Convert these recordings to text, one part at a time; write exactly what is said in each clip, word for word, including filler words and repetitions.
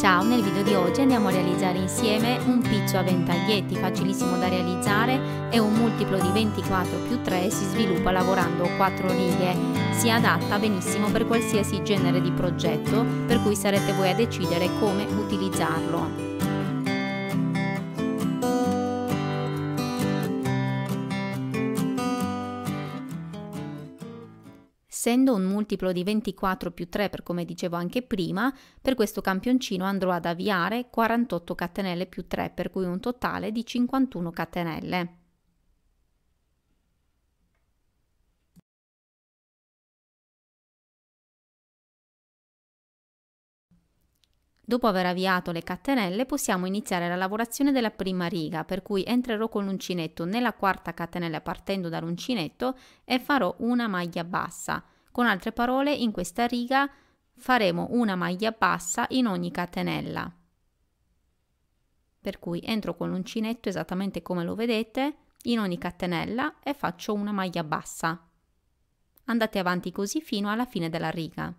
Ciao, nel video di oggi andiamo a realizzare insieme un pizzo a ventaglietti facilissimo da realizzare e un multiplo di ventiquattro più tre si sviluppa lavorando quattro righe. Si adatta benissimo per qualsiasi genere di progetto, per cui sarete voi a decidere come utilizzarlo. Essendo un multiplo di ventiquattro più tre, per come dicevo anche prima, per questo campioncino andrò ad avviare quarantotto catenelle più tre, per cui un totale di cinquantuno catenelle. Dopo aver avviato le catenelle possiamo iniziare la lavorazione della prima riga, per cui entrerò con l'uncinetto nella quarta catenella partendo dall'uncinetto e farò una maglia bassa. Con altre parole, in questa riga faremo una maglia bassa in ogni catenella. Per cui entro con l'uncinetto esattamente come lo vedete in ogni catenella e faccio una maglia bassa. Andate avanti così fino alla fine della riga.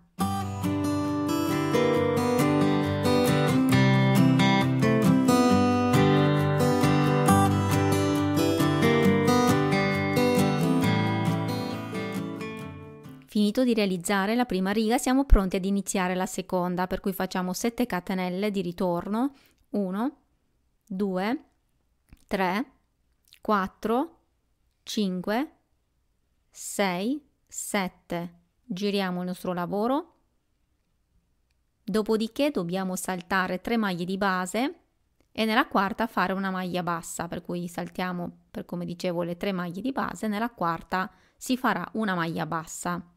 Finito di realizzare la prima riga, siamo pronti ad iniziare la seconda, per cui facciamo sette catenelle di ritorno, uno, due, tre, quattro, cinque, sei, sette. Giriamo il nostro lavoro, dopodiché dobbiamo saltare tre maglie di base e nella quarta fare una maglia bassa, per cui saltiamo, per come dicevo, le tre maglie di base, nella quarta si farà una maglia bassa.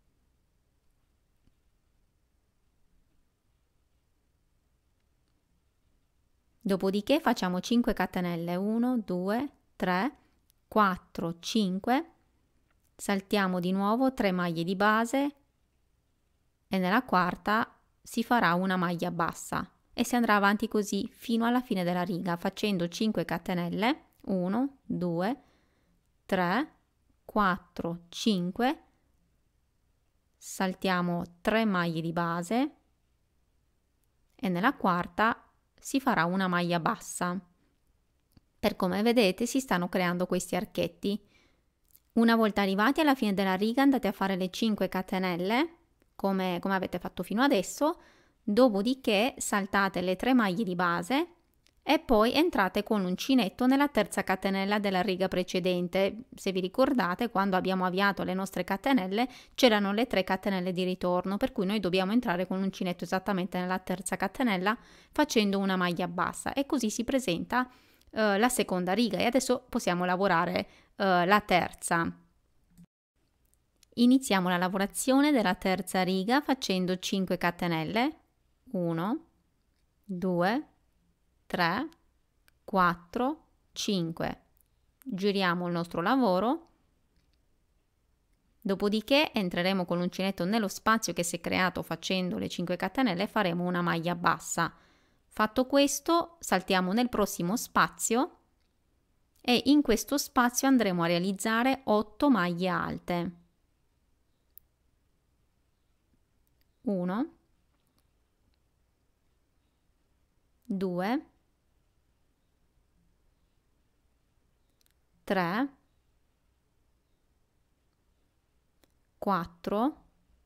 Dopodiché facciamo cinque catenelle, uno, due, tre, quattro, cinque, saltiamo di nuovo tre maglie di base e nella quarta si farà una maglia bassa e si andrà avanti così fino alla fine della riga facendo cinque catenelle, uno, due, tre, quattro, cinque, saltiamo tre maglie di base e nella quarta si farà una maglia bassa. Per come vedete si stanno creando questi archetti. Una volta arrivati alla fine della riga andate a fare le cinque catenelle come, come avete fatto fino adesso, dopodiché saltate le tre maglie di base e poi entrate con l'uncinetto nella terza catenella della riga precedente. Se vi ricordate, quando abbiamo avviato le nostre catenelle c'erano le tre catenelle di ritorno, per cui noi dobbiamo entrare con l'uncinetto esattamente nella terza catenella facendo una maglia bassa e così si presenta eh, la seconda riga. E adesso possiamo lavorare eh, la terza. Iniziamo la lavorazione della terza riga facendo cinque catenelle, uno, due, tre, quattro, cinque. Giriamo il nostro lavoro, dopodiché entreremo con l'uncinetto nello spazio che si è creato facendo le cinque catenelle e faremo una maglia bassa. Fatto questo, saltiamo nel prossimo spazio e in questo spazio andremo a realizzare otto maglie alte. uno, due, tre, quattro,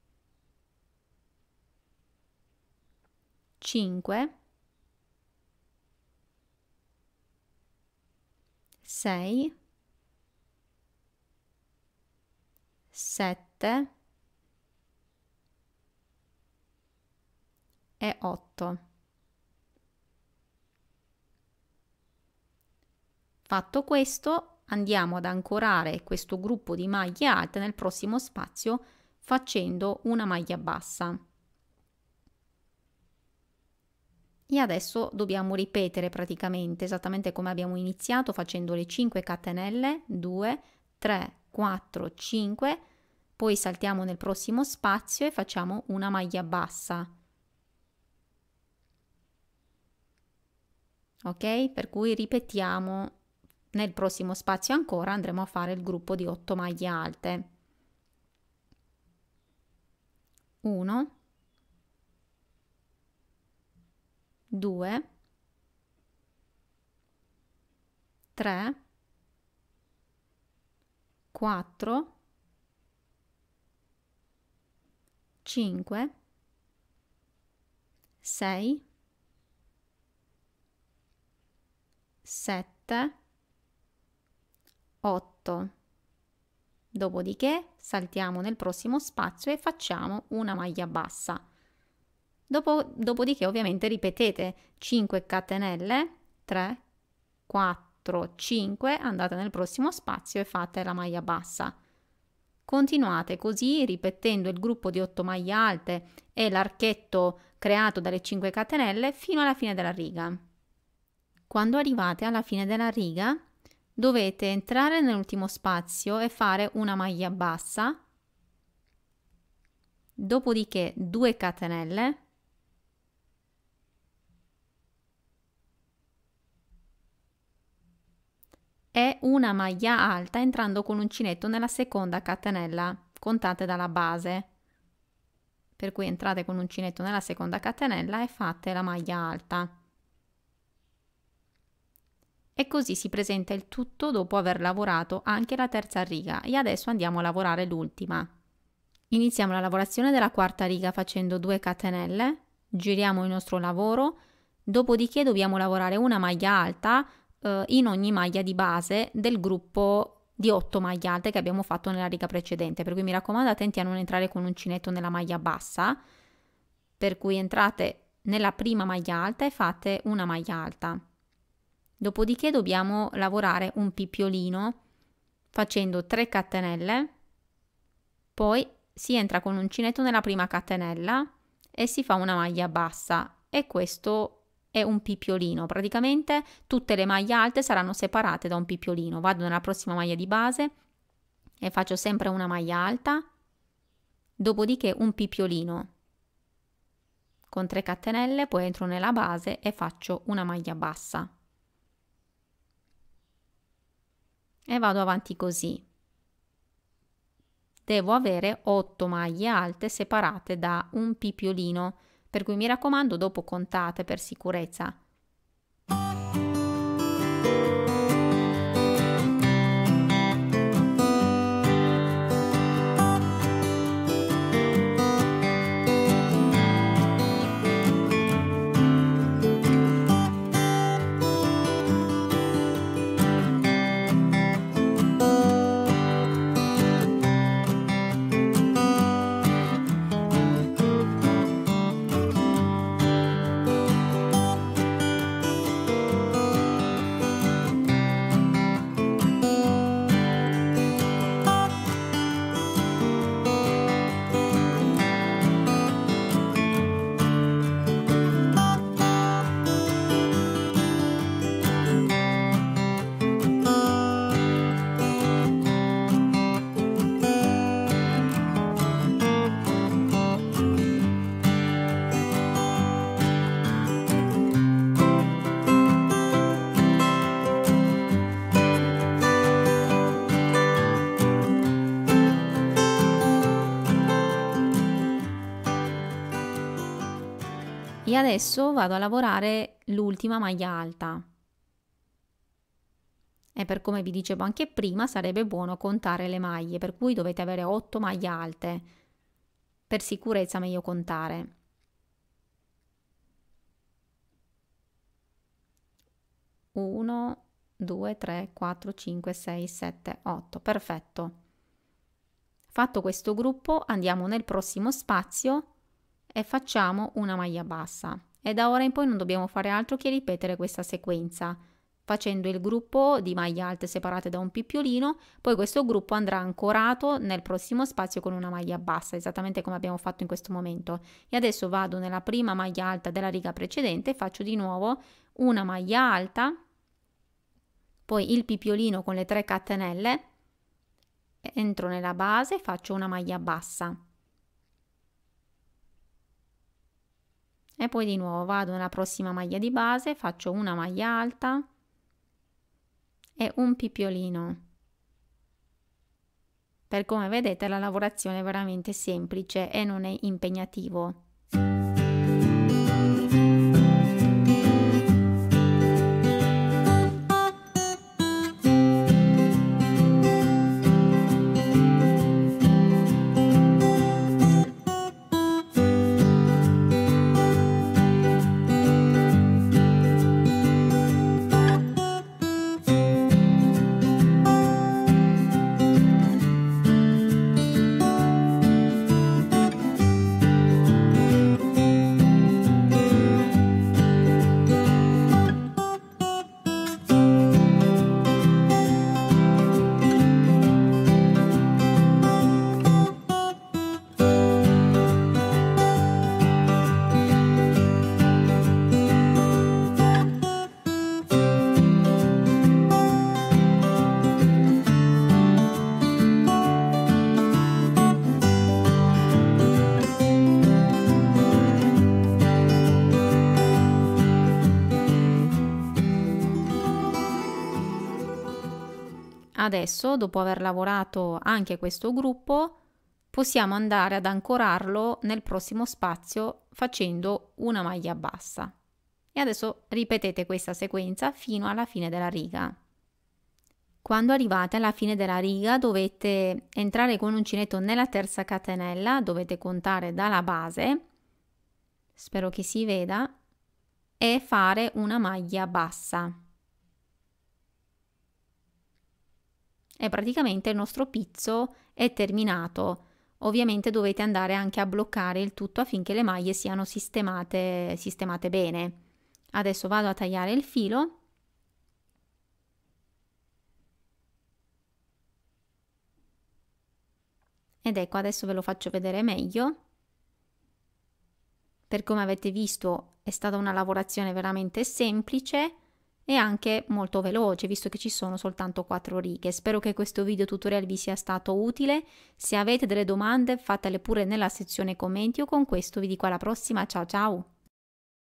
cinque, sei, sette e otto. Fatto questo, andiamo ad ancorare questo gruppo di maglie alte nel prossimo spazio facendo una maglia bassa. E adesso dobbiamo ripetere praticamente esattamente come abbiamo iniziato facendo le cinque catenelle, due, tre, quattro, cinque, poi saltiamo nel prossimo spazio e facciamo una maglia bassa. Ok? Per cui ripetiamo nel prossimo spazio ancora andremo a fare il gruppo di otto maglie alte. uno, due, tre, quattro, cinque, sei, sette, otto. Dopodiché saltiamo nel prossimo spazio e facciamo una maglia bassa. Dopo, dopodiché ovviamente ripetete cinque catenelle, tre, quattro, cinque, andate nel prossimo spazio e fate la maglia bassa. Continuate così ripetendo il gruppo di otto maglie alte e l'archetto creato dalle cinque catenelle fino alla fine della riga. Quando arrivate alla fine della riga dovete entrare nell'ultimo spazio e fare una maglia bassa, dopodiché due catenelle, e una maglia alta entrando con l'uncinetto nella seconda catenella, contate dalla base. Per cui entrate con l'uncinetto nella seconda catenella e fate la maglia alta. E così si presenta il tutto dopo aver lavorato anche la terza riga e adesso andiamo a lavorare l'ultima. Iniziamo la lavorazione della quarta riga facendo due catenelle, giriamo il nostro lavoro, dopodiché dobbiamo lavorare una maglia alta eh, in ogni maglia di base del gruppo di otto maglie alte che abbiamo fatto nella riga precedente, per cui mi raccomando attenti a non entrare con l'uncinetto nella maglia bassa, per cui entrate nella prima maglia alta e fate una maglia alta. Dopodiché dobbiamo lavorare un pippiolino facendo tre catenelle, poi si entra con l'uncinetto nella prima catenella e si fa una maglia bassa e questo è un pippiolino. Praticamente tutte le maglie alte saranno separate da un pippiolino. Vado nella prossima maglia di base e faccio sempre una maglia alta, dopodiché un pippiolino con tre catenelle, poi entro nella base e faccio una maglia bassa. E vado avanti così. Devo avere otto maglie alte separate da un pippiolino, per cui mi raccomando dopo contate per sicurezza. E adesso vado a lavorare l'ultima maglia alta. E per come vi dicevo anche prima sarebbe buono contare le maglie, per cui dovete avere otto maglie alte. Per sicurezza meglio contare. uno, due, tre, quattro, cinque, sei, sette, otto. Perfetto. Fatto questo gruppo andiamo nel prossimo spazio e facciamo una maglia bassa e da ora in poi non dobbiamo fare altro che ripetere questa sequenza facendo il gruppo di maglie alte separate da un pippiolino, poi questo gruppo andrà ancorato nel prossimo spazio con una maglia bassa, esattamente come abbiamo fatto in questo momento. E adesso vado nella prima maglia alta della riga precedente e faccio di nuovo una maglia alta, poi il pippiolino con le tre catenelle, entro nella base e faccio una maglia bassa. E poi di nuovo vado nella prossima maglia di base, faccio una maglia alta e un pippiolino. Per come vedete la lavorazione è veramente semplice e non è impegnativo. Adesso, dopo aver lavorato anche questo gruppo, possiamo andare ad ancorarlo nel prossimo spazio facendo una maglia bassa. E adesso ripetete questa sequenza fino alla fine della riga. Quando arrivate alla fine della riga dovete entrare con l'uncinetto nella terza catenella, dovete contare dalla base, spero che si veda, e fare una maglia bassa. E praticamente il nostro pizzo è terminato. Ovviamente dovete andare anche a bloccare il tutto affinché le maglie siano sistemate, sistemate bene. Adesso vado a tagliare il filo. Ed ecco, adesso ve lo faccio vedere meglio. Per come avete visto è stata una lavorazione veramente semplice e anche molto veloce, visto che ci sono soltanto quattro righe. Spero che questo video tutorial vi sia stato utile. Se avete delle domande fatele pure nella sezione commenti. Io con questo vi dico alla prossima, ciao ciao!